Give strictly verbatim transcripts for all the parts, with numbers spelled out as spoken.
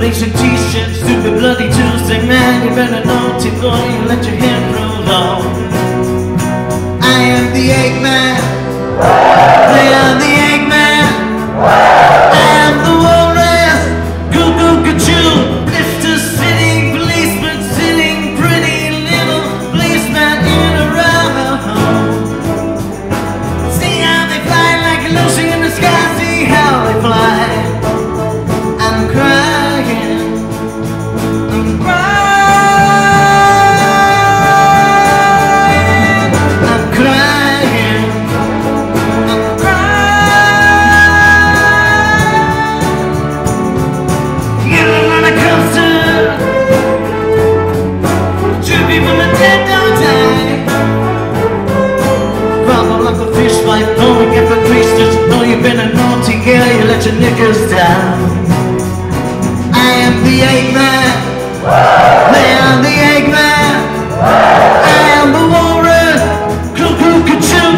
Revelation t-shirt, stupid bloody Tuesday, man. You better naughty boy, you let your hair roll on. I am the Eggman. They are the Eggman. I am the Walrus. Goo goo gachoo. Blister sitting, policeman sitting, pretty little policeman in a row. See how they fly like a lotion in the sky. See how they fly. I'm crying. I'm crying. I'm crying. I'm crying. You live on a coaster. Two people that dead don't die. Problem like a fish fight, blowing at the priestess. Know you've been a naughty girl, you let your knickers down. I am the Eggman. They are the Eggman. I am the Walrus. Cuckoo, cuckoo.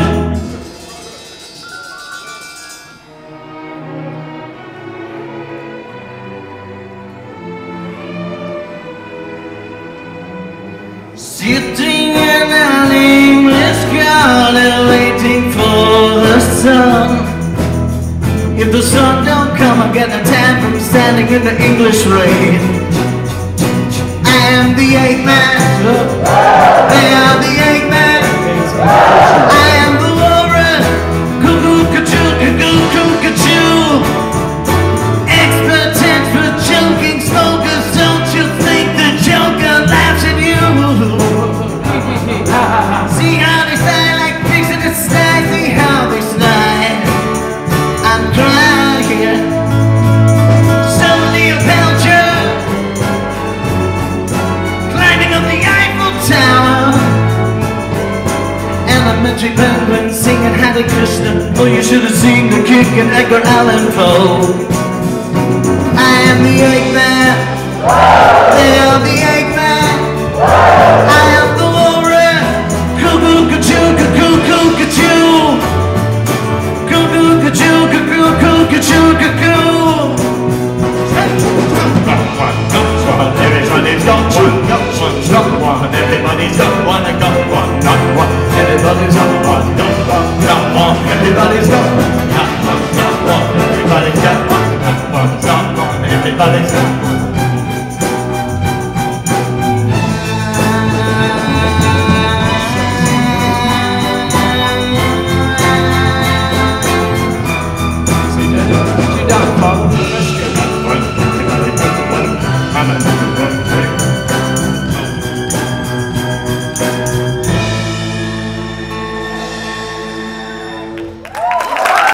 Sitting in an English garden, waiting for the sun. If the sun don't come, I get a tan from standing in the English rain. I am the Eggman. They are the Eggman. I am the Walrus. Cuckoo, cuckoo, cuckoo, cuckoo, cuckoo. Expert tense for choking smokers. Don't you think the Joker laughs at you? See how they slide like pigs in the sky. See how they slide. I'm crying. Suddenly a belcher climbing up the Eiffel Tower. Elementary penguin singing Hare Krishna. Oh, you should have seen the kick in Edgar Allan Poe. I am the Eggman. They are the Eggman. I am the Walrus. Cuckoo, cuckoo, cuckoo, cuckoo, cuckoo. Cuckoo, cuckoo, cuckoo, cuckoo, cuckoo, cuckoo. Everybody's got one, got one, got one. Everybody's got one, got one, got one. Everybody's got one, got one, got one. Everybody's got one, got one, got one. Everybody's got one, got one, got one. Everybody's got one.